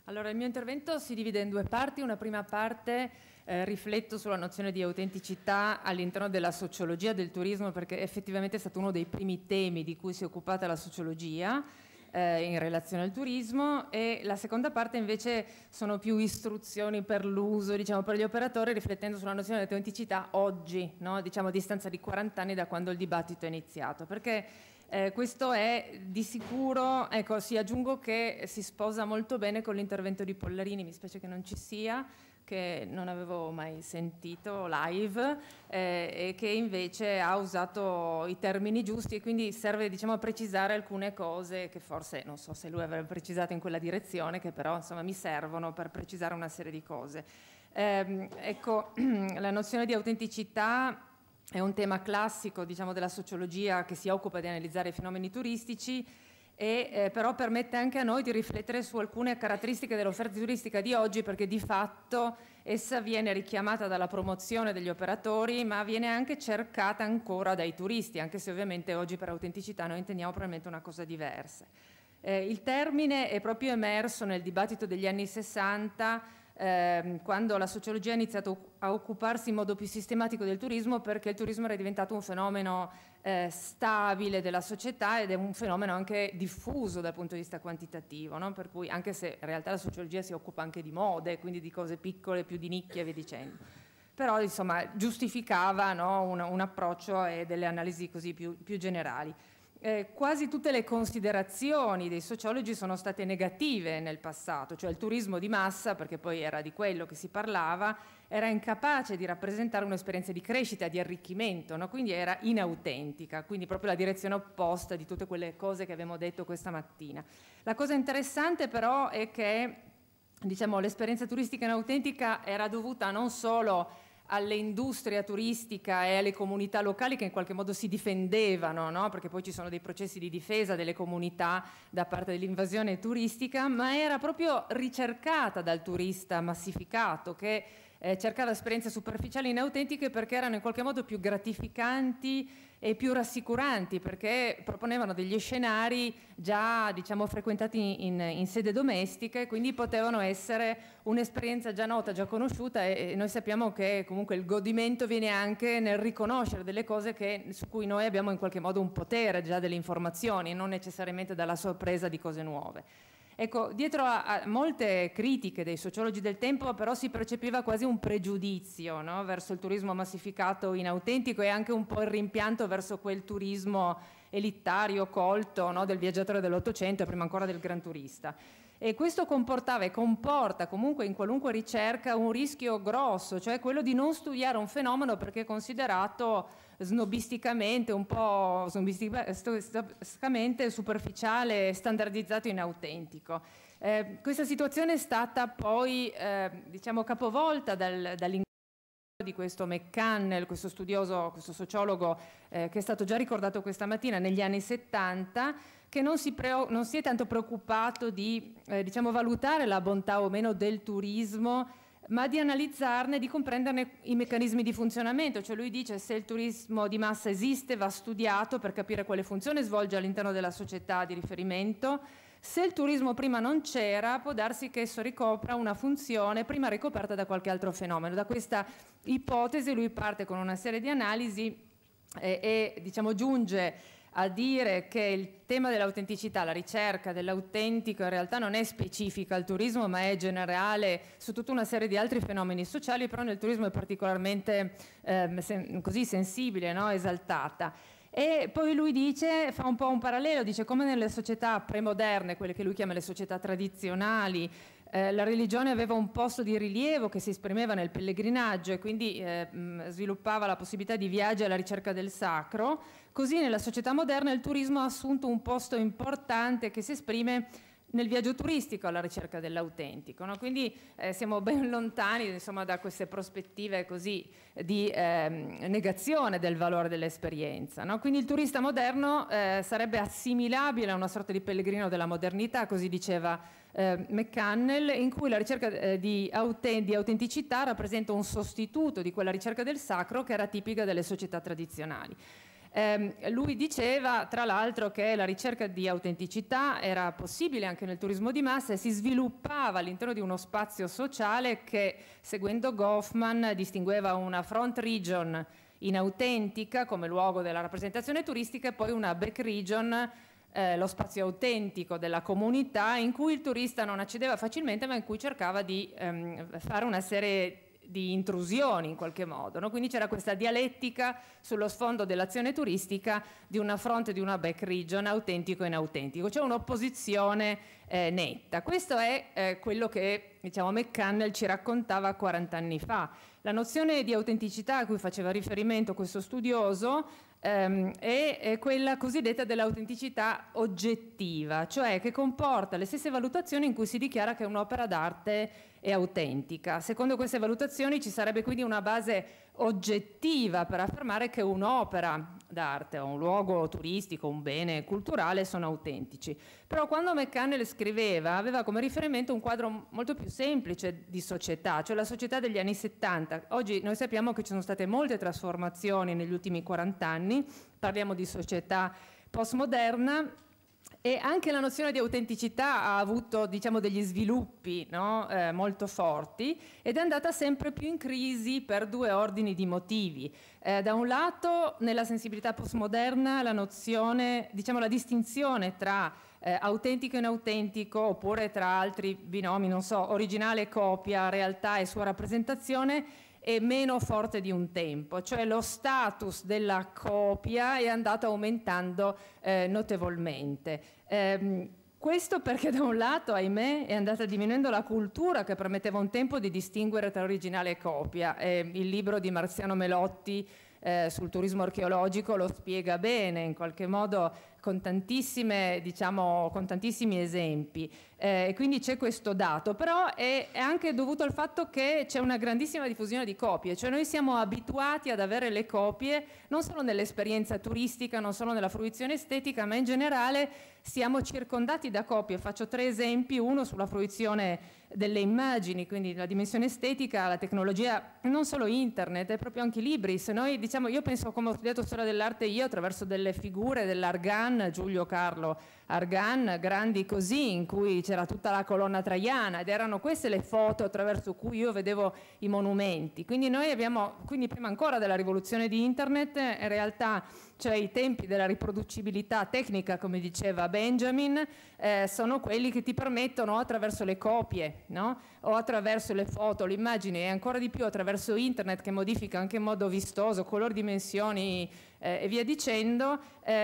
Allora, il mio intervento si divide in due parti. Una prima parte rifletto sulla nozione di autenticità all'interno della sociologia del turismo, perché effettivamente è stato uno dei primi temi di cui si è occupata la sociologia in relazione al turismo, e la seconda parte invece sono più istruzioni per l'uso, diciamo, per gli operatori, riflettendo sulla nozione di autenticità oggi, no? Diciamo a distanza di 40 anni da quando il dibattito è iniziato, perché questo è di sicuro, ecco, sì, aggiungo che si sposa molto bene con l'intervento di Pollarini, mi spiace che non ci sia, che non avevo mai sentito live, e che invece ha usato i termini giusti, e quindi serve, diciamo, a precisare alcune cose che forse, non so se lui avrebbe precisato in quella direzione, che però insomma mi servono per precisare una serie di cose. Ecco, la nozione di autenticità è un tema classico, diciamo, della sociologia che si occupa di analizzare i fenomeni turistici, e però permette anche a noi di riflettere su alcune caratteristiche dell'offerta turistica di oggi, perché di fatto essa viene richiamata dalla promozione degli operatori, ma viene anche cercata ancora dai turisti, anche se ovviamente oggi per autenticità noi intendiamo probabilmente una cosa diversa. Il termine è proprio emerso nel dibattito degli anni 60, quando la sociologia ha iniziato a occuparsi in modo più sistematico del turismo, perché il turismo era diventato un fenomeno stabile della società, ed è un fenomeno anche diffuso dal punto di vista quantitativo, no? Per cui, anche se in realtà la sociologia si occupa anche di mode, quindi di cose piccole, più di nicchia e via dicendo, però insomma giustificava, no, un approccio e delle analisi così più generali. Quasi tutte le considerazioni dei sociologi sono state negative nel passato, cioè il turismo di massa, perché poi era di quello che si parlava, era incapace di rappresentare un'esperienza di crescita, di arricchimento, no? Quindi era inautentica, quindi proprio la direzione opposta di tutte quelle cose che abbiamo detto questa mattina. La cosa interessante però è che, diciamo, l'esperienza turistica inautentica era dovuta non solo all'industria turistica e alle comunità locali, che in qualche modo si difendevano, no? Perché poi ci sono dei processi di difesa delle comunità da parte dell'invasione turistica, ma era proprio ricercata dal turista massificato, che cercava esperienze superficiali inautentiche perché erano in qualche modo più gratificanti e più rassicuranti, perché proponevano degli scenari già, diciamo, frequentati in sede domestica, e quindi potevano essere un'esperienza già nota, già conosciuta, e noi sappiamo che comunque il godimento viene anche nel riconoscere delle cose su cui noi abbiamo in qualche modo un potere già delle informazioni, non necessariamente dalla sorpresa di cose nuove. Ecco, dietro a molte critiche dei sociologi del tempo però si percepiva quasi un pregiudizio, no? Verso il turismo massificato inautentico, e anche un po' il rimpianto verso quel turismo elitario, colto, no? Del viaggiatore dell'Ottocento e prima ancora del gran turista. E questo comportava e comporta comunque in qualunque ricerca un rischio grosso, cioè quello di non studiare un fenomeno perché è considerato snobisticamente, un po' snobisticamente superficiale, standardizzato, inautentico. Questa situazione è stata poi diciamo capovolta dall'ingresso di questo McCannell, questo studioso, questo sociologo che è stato già ricordato questa mattina, negli anni 70, che non si è tanto preoccupato di diciamo, valutare la bontà o meno del turismo, ma di analizzarne, di comprenderne i meccanismi di funzionamento. Cioè lui dice: se il turismo di massa esiste, va studiato per capire quale funzione svolge all'interno della società di riferimento. Se il turismo prima non c'era, può darsi che esso ricopra una funzione prima ricoperta da qualche altro fenomeno. Da questa ipotesi lui parte con una serie di analisi e diciamo, giunge a dire che il tema dell'autenticità, la ricerca dell'autentico, in realtà non è specifica al turismo, ma è generale su tutta una serie di altri fenomeni sociali, però nel turismo è particolarmente così sensibile, no? Esaltata. E poi lui dice, fa un po' un parallelo, dice come nelle società premoderne, quelle che lui chiama le società tradizionali, la religione aveva un posto di rilievo che si esprimeva nel pellegrinaggio, e quindi sviluppava la possibilità di viaggi alla ricerca del sacro. Così nella società moderna il turismo ha assunto un posto importante che si esprime nel viaggio turistico alla ricerca dell'autentico, no? Quindi siamo ben lontani, insomma, da queste prospettive così di negazione del valore dell'esperienza, no? Quindi il turista moderno sarebbe assimilabile a una sorta di pellegrino della modernità, così diceva McCannell, in cui la ricerca di autenticità rappresenta un sostituto di quella ricerca del sacro che era tipica delle società tradizionali. Lui diceva, tra l'altro, che la ricerca di autenticità era possibile anche nel turismo di massa e si sviluppava all'interno di uno spazio sociale che, seguendo Goffman, distingueva una front region inautentica come luogo della rappresentazione turistica e poi una back region, lo spazio autentico della comunità in cui il turista non accedeva facilmente ma in cui cercava di fare una serie di intrusioni in qualche modo, no? Quindi c'era questa dialettica sullo sfondo dell'azione turistica di una front e di una back region, autentico e inautentico, c'è un'opposizione netta. Questo è quello che, diciamo, McCannell ci raccontava 40 anni fa. La nozione di autenticità a cui faceva riferimento questo studioso è quella cosiddetta dell'autenticità oggettiva, cioè che comporta le stesse valutazioni in cui si dichiara che un'opera d'arte è autentica. Secondo queste valutazioni ci sarebbe quindi una base oggettiva per affermare che un'opera d'arte o un luogo turistico, un bene culturale sono autentici. Però quando McCannell scriveva aveva come riferimento un quadro molto più semplice di società, cioè la società degli anni 70. Oggi noi sappiamo che ci sono state molte trasformazioni negli ultimi 40 anni, parliamo di società postmoderna, e anche la nozione di autenticità ha avuto, diciamo, degli sviluppi, no? Molto forti, ed è andata sempre più in crisi per due ordini di motivi. Da un lato, nella sensibilità postmoderna, la nozione, diciamo, la distinzione tra autentico e inautentico, oppure tra altri binomi, non so, originale e copia, realtà e sua rappresentazione, è meno forte di un tempo, cioè lo status della copia è andato aumentando notevolmente. Questo perché da un lato, ahimè, è andata diminuendo la cultura che permetteva un tempo di distinguere tra originale e copia. Il libro di Marziano Melotti sul turismo archeologico lo spiega bene, in qualche modo con tantissimi esempi. Quindi c'è questo dato, però è anche dovuto al fatto che c'è una grandissima diffusione di copie, cioè noi siamo abituati ad avere le copie non solo nell'esperienza turistica, non solo nella fruizione estetica, ma in generale siamo circondati da copie. Faccio 3 esempi: uno sulla fruizione delle immagini, quindi la dimensione estetica, la tecnologia, non solo internet, è proprio anche i libri. Se noi, diciamo, io penso, come ho studiato storia dell'arte io, attraverso delle figure dell'Argan, Giulio Carlo Argan, grandi così, in cui c'era tutta la colonna traiana, ed erano queste le foto attraverso cui io vedevo i monumenti. Quindi noi abbiamo, quindi prima ancora della rivoluzione di internet, in realtà, cioè i tempi della riproducibilità tecnica, come diceva Benjamin, sono quelli che ti permettono, attraverso le copie, no? O attraverso le foto, le immagini, e ancora di più attraverso internet, che modifica anche in modo vistoso colori, dimensioni e via dicendo,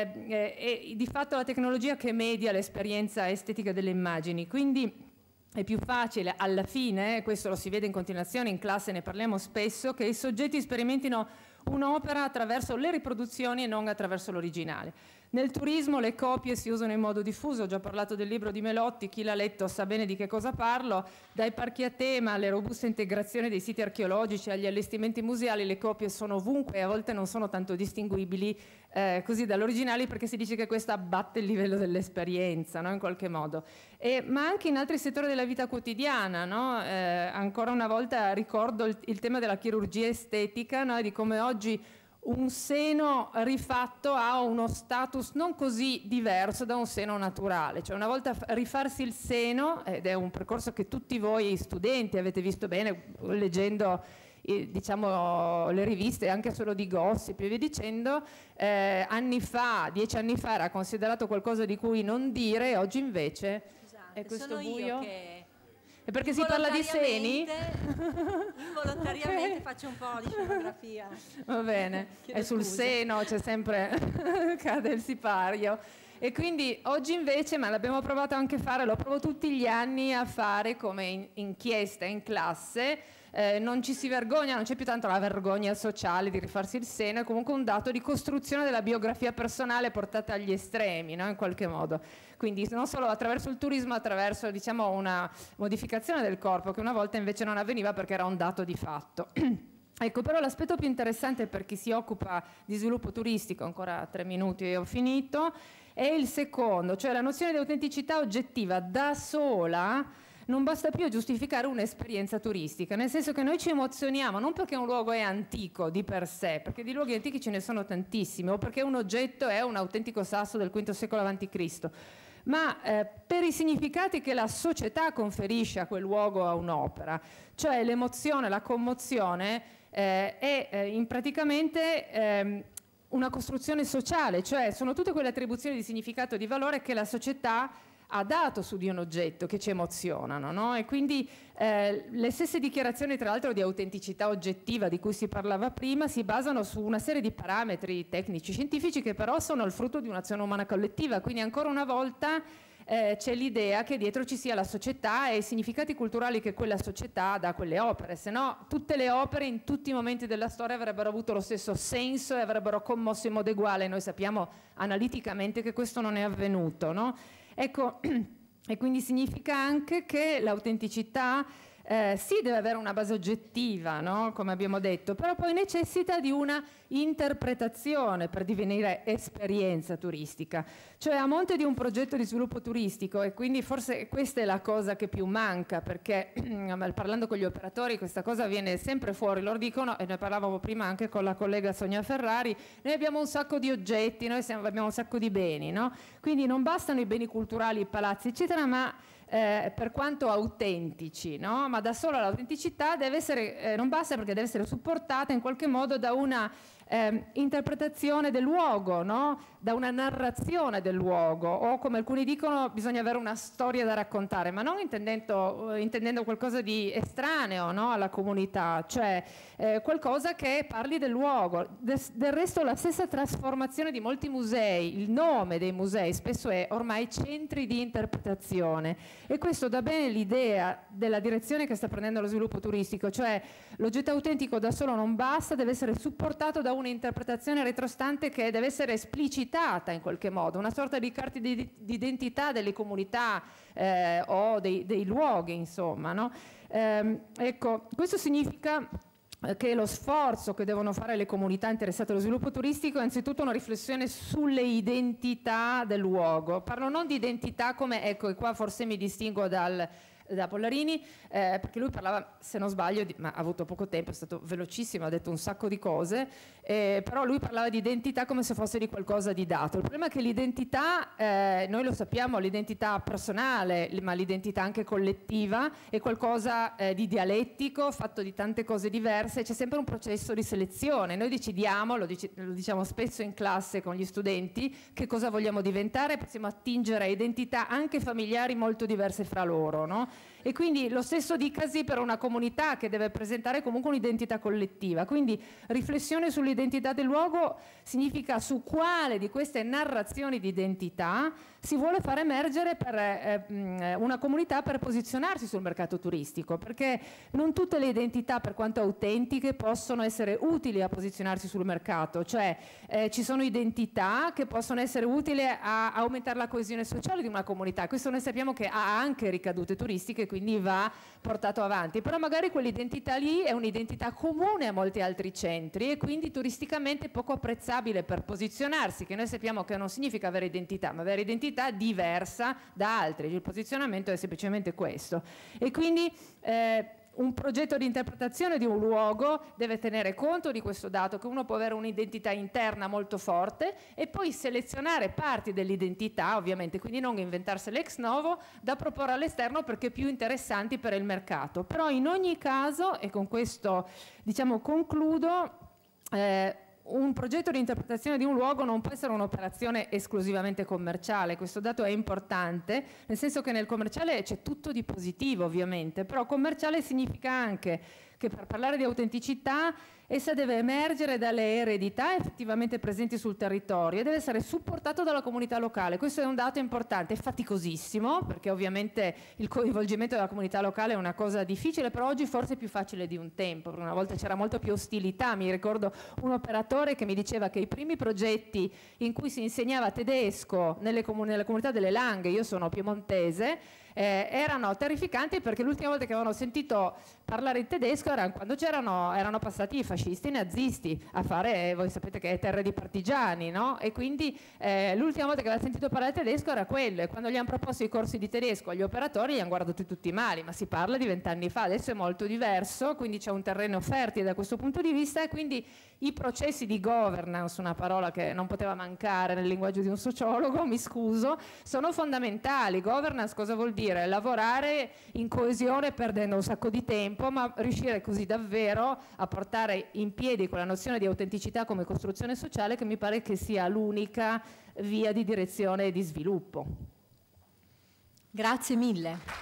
e di fatto la tecnologia che media l'esperienza estetica delle immagini. Quindi è più facile alla fine, questo lo si vede in continuazione in classe, ne parliamo spesso, che i soggetti sperimentino un'opera attraverso le riproduzioni e non attraverso l'originale. Nel turismo le copie si usano in modo diffuso, ho già parlato del libro di Melotti, chi l'ha letto sa bene di che cosa parlo, dai parchi a tema alle robuste integrazioni dei siti archeologici agli allestimenti museali, le copie sono ovunque e a volte non sono tanto distinguibili così dall'originale, perché si dice che questo abbatte il livello dell'esperienza, no? In qualche modo. Ma anche in altri settori della vita quotidiana, no? Ancora una volta ricordo il tema della chirurgia estetica, no? Di come oggi un seno rifatto ha uno status non così diverso da un seno naturale. Cioè, una volta rifarsi il seno, ed è un percorso che tutti voi studenti avete visto bene leggendo diciamo le riviste anche solo di gossip e via dicendo, anni fa, 10 anni fa era considerato qualcosa di cui non dire, oggi invece è questo sono buio. io che è perché si parla di seni? Involontariamente faccio un po' di scenografia. Va bene, è sul seno, c'è sempre cade il sipario. E quindi oggi invece, ma l'abbiamo provato anche a fare, lo provo tutti gli anni a fare come inchiesta in classe, non ci si vergogna, non c'è più tanto la vergogna sociale di rifarsi il seno, è comunque un dato di costruzione della biografia personale portata agli estremi, no? In qualche modo. Quindi non solo attraverso il turismo, attraverso, diciamo, una modificazione del corpo che una volta invece non avveniva perché era un dato di fatto. Ecco, però l'aspetto più interessante per chi si occupa di sviluppo turistico, ancora 3 minuti e ho finito, è il secondo, cioè la nozione di autenticità oggettiva da sola non basta più a giustificare un'esperienza turistica, nel senso che noi ci emozioniamo non perché un luogo è antico di per sé, perché di luoghi antichi ce ne sono tantissimi, o perché un oggetto è un autentico sasso del V secolo a.C., ma per i significati che la società conferisce a quel luogo, a un'opera, cioè l'emozione, la commozione è praticamente una costruzione sociale, cioè sono tutte quelle attribuzioni di significato e di valore che la società ha dato su di un oggetto, che ci emozionano, no? E quindi le stesse dichiarazioni, tra l'altro, di autenticità oggettiva di cui si parlava prima, si basano su una serie di parametri tecnici, scientifici, che però sono il frutto di un'azione umana collettiva. Quindi ancora una volta c'è l'idea che dietro ci sia la società e i significati culturali che quella società dà a quelle opere, se no tutte le opere in tutti i momenti della storia avrebbero avuto lo stesso senso e avrebbero commosso in modo uguale. Noi sappiamo analiticamente che questo non è avvenuto, no? Ecco, e quindi significa anche che l'autenticità sì, deve avere una base oggettiva, no? Come abbiamo detto, però poi necessita di una interpretazione per divenire esperienza turistica, cioè a monte di un progetto di sviluppo turistico, e quindi forse questa è la cosa che più manca, perché parlando con gli operatori questa cosa viene sempre fuori, loro dicono, e ne parlavamo prima anche con la collega Sonia Ferrari, noi abbiamo un sacco di oggetti, abbiamo un sacco di beni, no? Quindi non bastano i beni culturali, i palazzi eccetera, ma per quanto autentici, no? Ma da sola l'autenticità deve essere, non basta, perché deve essere supportata in qualche modo da una interpretazione del luogo, no? Da una narrazione del luogo, o come alcuni dicono bisogna avere una storia da raccontare, ma non intendendo qualcosa di estraneo, no? Alla comunità, cioè qualcosa che parli del luogo. Del resto la stessa trasformazione di molti musei, il nome dei musei spesso è ormai centri di interpretazione, e questo dà bene l'idea della direzione che sta prendendo lo sviluppo turistico, cioè l'oggetto autentico da solo non basta, deve essere supportato da un'interpretazione retrostante che deve essere esplicitata in qualche modo, una sorta di carta di identità delle comunità o dei luoghi, insomma, no? Ecco, questo significa che lo sforzo che devono fare le comunità interessate allo sviluppo turistico è innanzitutto una riflessione sulle identità del luogo. Parlo non di identità come, ecco, e qua forse mi distingo da Pollarini, perché lui parlava, se non sbaglio, ma ha avuto poco tempo, è stato velocissimo, ha detto un sacco di cose, però lui parlava di identità come se fosse di qualcosa di dato. Il problema è che l'identità, noi lo sappiamo, l'identità personale, ma l'identità anche collettiva, è qualcosa di dialettico, fatto di tante cose diverse, c'è sempre un processo di selezione. Noi decidiamo, lo diciamo spesso in classe con gli studenti, che cosa vogliamo diventare, possiamo attingere a identità anche familiari molto diverse fra loro, no? E quindi lo stesso dicasi per una comunità che deve presentare comunque un'identità collettiva. Quindi riflessione sull'identità del luogo significa su quale di queste narrazioni di identità si vuole far emergere per una comunità per posizionarsi sul mercato turistico, perché non tutte le identità, per quanto autentiche, possono essere utili a posizionarsi sul mercato, cioè ci sono identità che possono essere utili a aumentare la coesione sociale di una comunità. Questo noi sappiamo che ha anche ricadute turistiche, quindi va portato avanti, però magari quell'identità lì è un'identità comune a molti altri centri e quindi turisticamente poco apprezzabile per posizionarsi, che noi sappiamo che non significa avere identità, ma avere identità diversa da altri. Il posizionamento è semplicemente questo, e quindi un progetto di interpretazione di un luogo deve tenere conto di questo dato, che uno può avere un'identità interna molto forte e poi selezionare parti dell'identità, ovviamente, quindi non inventarsele ex novo, da proporre all'esterno perché più interessanti per il mercato. Però in ogni caso, e con questo diciamo concludo, un progetto di interpretazione di un luogo non può essere un'operazione esclusivamente commerciale. Questo dato è importante, nel senso che nel commerciale c'è tutto di positivo, ovviamente, però commerciale significa anche che per parlare di autenticità essa deve emergere dalle eredità effettivamente presenti sul territorio e deve essere supportato dalla comunità locale. Questo è un dato importante, è faticosissimo, perché ovviamente il coinvolgimento della comunità locale è una cosa difficile, però oggi forse è più facile di un tempo, perché una volta c'era molto più ostilità. Mi ricordo un operatore che mi diceva che i primi progetti in cui si insegnava tedesco nelle comunità delle Langhe, io sono piemontese, erano terrificanti, perché l'ultima volta che avevano sentito parlare in tedesco era quando erano passati i fascisti e i nazisti a fare, voi sapete che è terra di partigiani, no? E quindi l'ultima volta che aveva sentito parlare tedesco era quello, e quando gli hanno proposto i corsi di tedesco agli operatori gli hanno guardato tutti male, ma si parla di 20 anni fa, adesso è molto diverso, quindi c'è un terreno fertile da questo punto di vista, e quindi i processi di governance, una parola che non poteva mancare nel linguaggio di un sociologo, mi scuso, sono fondamentali. Governance cosa vuol dire? Lavorare in coesione perdendo un sacco di tempo, ma riuscire così davvero a portare in piedi quella nozione di autenticità come costruzione sociale, che mi pare che sia l'unica via di direzione e di sviluppo. Grazie mille.